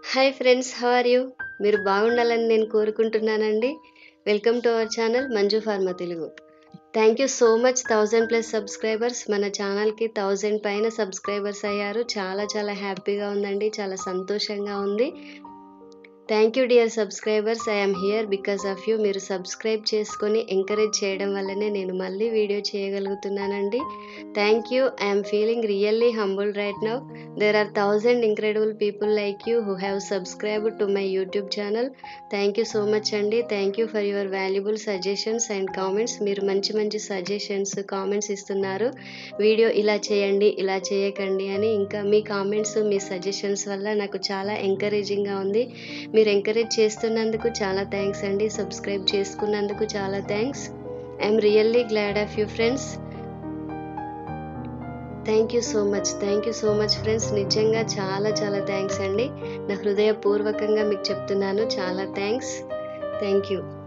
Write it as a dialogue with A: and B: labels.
A: Hi friends, how are you? మీరు బాగుండాలని నేను కోరుకుంటున్నానండి. Welcome to our channel Manju pharma Telugu. Thank you so much. 1000+ subscribers, మన ఛానల్కి 1000 పైన సబ్స్క్రైబర్స్ అయ్యారు. చాలా చాలా హ్యాపీగా ఉందండి, చాలా సంతోషంగా ఉంది. Thank you dear subscribers. I'm here because of you. మీరు సబ్స్క్రైబ్ చేసుకొని ఎంకరేజ్ చేయడం వల్లనే నేను మళ్ళీ వీడియో చేయగలుగుతున్నానండి. Thank you. I'm feeling really humble right now. There are 1000 incredible people like you who have subscribed to my YouTube channel. Thank you so much అండి. Thank you for your valuable suggestions and comments. మీరు మంచి మంచి suggestions, comments ఇస్తున్నారు. Video ఇలా చేయండి, ఇలా చేయకండి అని. ఇంకా మీ కామెంట్స్, మీ సజెషన్స్ వల్ల నాకు చాలా ఎంకరేజింగ్గా ఉంది. మీరు ఎంకరేజ్ చేస్తున్నందుకు చాలా థ్యాంక్స్ అండి. సబ్స్క్రైబ్ చేసుకున్నందుకు చాలా thanks. I'm really glad of you friends. Thank you so much. Thank you so much friends. నిజంగా చాలా చాలా థ్యాంక్స్ అండి. నా హృదయపూర్వకంగా మీకు చెప్తున్నాను. చాలా థ్యాంక్స్. Thank you.